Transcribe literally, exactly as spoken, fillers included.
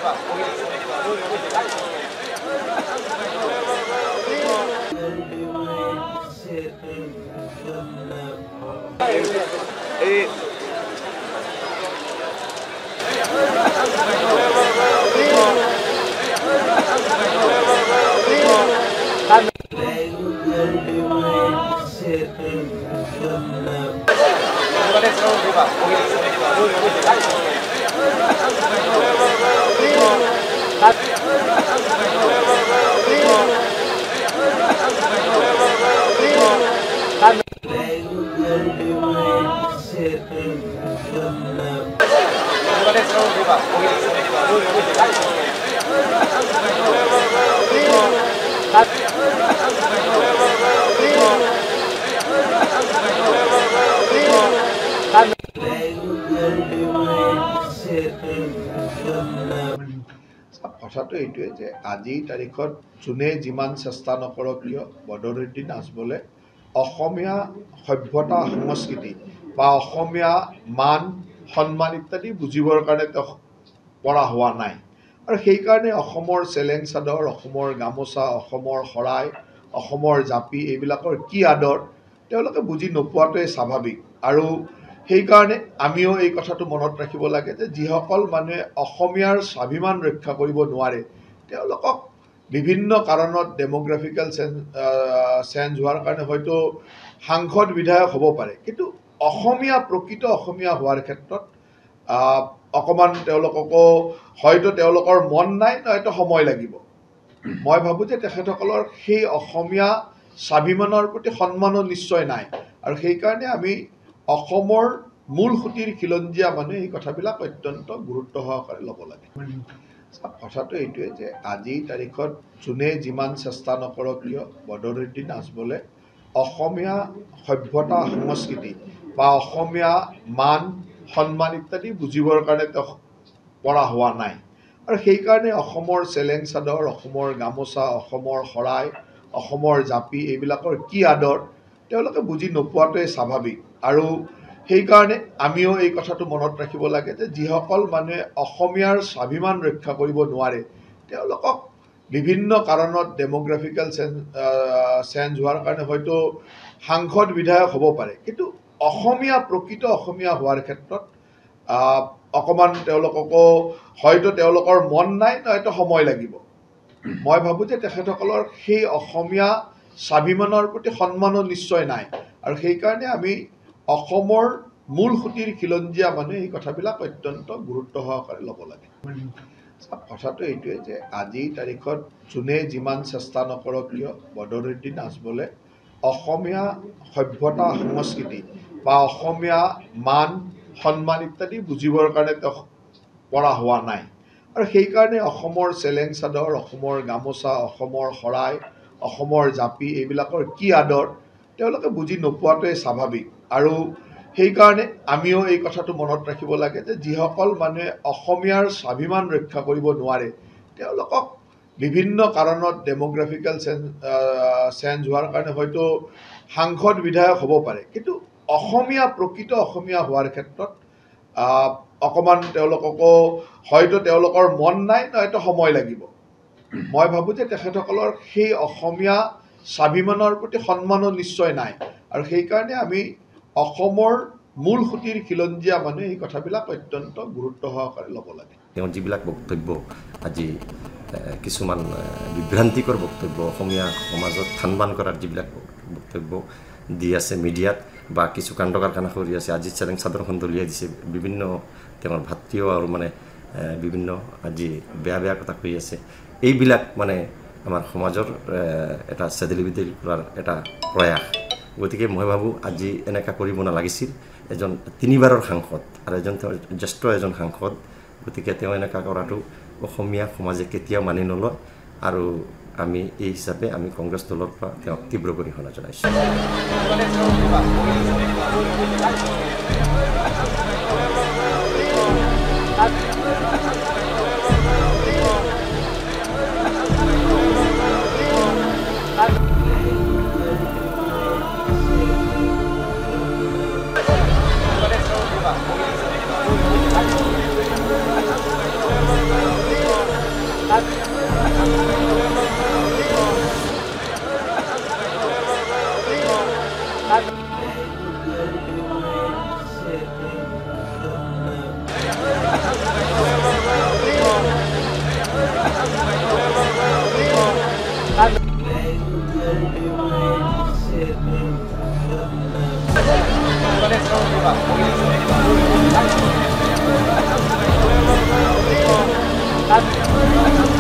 Eh. কথাটো এইটোৱে যে আজিৰ তাৰিখত যোনে যিমান চেষ্টা নকৰক কিয় বদৰুদ্দি নাজমলে অসমীয়া সভ্যতা সংস্কৃতি বা অসমীয়া মান সন্মান ইত্যাদি বুজিবৰ কাৰণে তেওঁ পৰা হোৱা নাই আৰু সেইকাৰণে অসমৰ চেলেং চাদৰ অসমৰ গামোচা অসমৰ শৰাই অসমৰ জাপি এইবিলাকৰ কি আদৰ তেওঁলোকে বুজি নোপোৱাটোৱে স্বাভাৱিক আৰু সেইকাৰণে আমিও এই কথাটো মনত ৰাখিব লাগে যে যিসকল মানুহে অসমীয়াৰ স্বাভিমান ৰক্ষা কৰিব নোৱাৰে তেওঁলোকক বিভিন্ন কাৰণত ডেমোগ্ৰাফিকেল চেঞ্জ চেঞ্জ হোৱাৰ কাৰণে হয়তো সাংসদ বিধায়ক হ'ব পাৰে কিন্তু অসমীয়া প্ৰকৃত অসমীয়া হোৱাৰ ক্ষেত্ৰত অকমান তেওঁলোককো হয়তো তেওঁলোকৰ মন নাই নহয়তো সময় লাগিব মই ভাবোঁ যে তেখেতসকলৰ সেই অসমীয়া স্বাভিমানৰ প্ৰতি সন্মানো নিশ্চয় নাই আৰু সেইকাৰণে আমি অসমৰ মূল সুঁতিৰ খিলঞ্জীয়া মানুহে এই কথাবিলাক অত্যন্ত গুৰুত্ব সহকাৰে ল'ব লাগে কথাটো এইটোৱে যে আজিৰ তাৰিখত যোনে যিমান চেষ্টা নকৰক কিয় বদৰুদ্দি নাজমলে অসমীয়া সভ্যতা সংস্কৃতি বা অসমীয়া মান সন্মান ইত্যাদি বুজিবৰ কাৰণে তেওঁ পৰা হোৱা নাই আৰু সেইকাৰণে অসমৰ চেলেং চাদৰ অসমৰ গামোচা অসমৰ শৰাই অসমৰ জাপি এইবিলাকৰ কি আদৰ তেওঁলোকে বুজি নোপোৱাটোৱে স্বাভাৱিক আৰু সেইকাৰণে আমিও এই কথাটো মনত ৰাখিব লাগে যে যিসকল মানুহে অসমীয়াৰ স্বাভিমান ৰক্ষা কৰিব নোৱাৰে তেওঁলোকক বিভিন্ন কাৰণত ডেমোগ্ৰাফিকেল চেঞ্জ চেঞ্জ হোৱাৰ কাৰণে হয়তো সাংসদ বিধায়ক হ'ব পাৰে কিন্তু অসমীয়া প্ৰকৃত অসমীয়া হোৱাৰ ক্ষেত্ৰত অকমান তেওঁলোককো হয়তো তেওঁলোকৰ মন নাই নহয়তো সময় লাগিব মই ভাবোঁ যে তেখেতসকলৰ সেই অসমীয়া স্বাভিমানৰ প্ৰতি সন্মানো নিশ্চয় নাই আৰু সেইকাৰণে আমি অসমৰ মূল সুঁতিৰ খিলঞ্জীয়া মানুহে এই কথাবিলাক অত্যন্ত গুৰুত্ব সহকাৰে ল'ব লাগে কথাটো এইটোৱে যে আজিৰ তাৰিখত যোনে যিমান চেষ্টা নকৰক কিয় বদৰুদ্দি নাজমলে অসমীয়া সভ্যতা সংস্কৃতি বা অসমীয়া মান সন্মান ইত্যাদি বুজিবৰ কাৰণে তেওঁ পৰা হোৱা নাই আৰু সেইকাৰণে অসমৰ চেলেং চাদৰ অসমৰ গামোচা অসমৰ শৰাই অসমৰ জাপি এইবিলাকৰ কি আদৰ তেওঁলোকে বুজি নোপোৱাটোৱে স্বাভাৱিক আৰু সেইকাৰণে আমিও এই কথাটো মনত ৰাখিব লাগে যে যিসকল মানুহে অসমীয়াৰ স্বাভিমান ৰক্ষা কৰিব নোৱাৰে তেওঁলোকক বিভিন্ন কাৰণত ডেমোগ্ৰাফিকেল চেঞ্জ চেঞ্জ হোৱাৰ কাৰণে হয়তো সাংসদ বিধায়ক হ'ব পাৰে কিন্তু অসমীয়া প্ৰকৃত অসমীয়া হোৱাৰ ক্ষেত্ৰত অকমান তেওঁলোককো হয়তো তেওঁলোকৰ মন নাই নহয়তো সময় লাগিব মই ভাবোঁ যে তেখেতসকলৰ সেই অসমীয়া স্বাভিমানৰ প্ৰতি সন্মানো নিশ্চয় নাই আৰু সেইকাৰণে আমি অসমৰ মূল সুঁতিৰ খিলঞ্জীয়া মানুহে এই কথাবিলাক অত্যন্ত গুৰুত্ব সহকাৰে ল'ব লাগে তেওঁৰ যিবিলাক বক্তব্য আজি কিছুমান বিভ্ৰান্তিকৰ বক্তব্য অসমীয়া সমাজত থানবান কৰাৰ যিবিলাক বক্তব্য দি আছে মিডিয়াত বা কিছু কাণ্ড কাৰখানা কৰি আছে আজি চেলেং চাদৰখন দলিয়াই দিছে বিভিন্ন তেওঁৰ ভাতৃও আৰু মানে বিভিন্ন আজি বেয়া বেয়া কথা কৈ আছে এইবিলাক মানে আমাৰ সমাজৰ এটা চেদেলি বেদেলি কৰাৰ এটা প্ৰয়াস গতিকে মই ভাবোঁ আজি এনেকুৱা কৰিব নালাগিছিল এজন তিনিবাৰৰ সাংসদ আৰু এজন জ্যেষ্ঠ এজন সাংসদ গতিকে তেওঁ এনেকুৱা কৰাটো অসমীয়া সমাজে কেতিয়াও মানি নলয় আৰু আমি এই হিচাপে আমি কংগ্ৰেছ দলৰ পৰা তেওঁক তীব্ৰ গৰিহণা জনাইছোঁ Thank you. Thank you.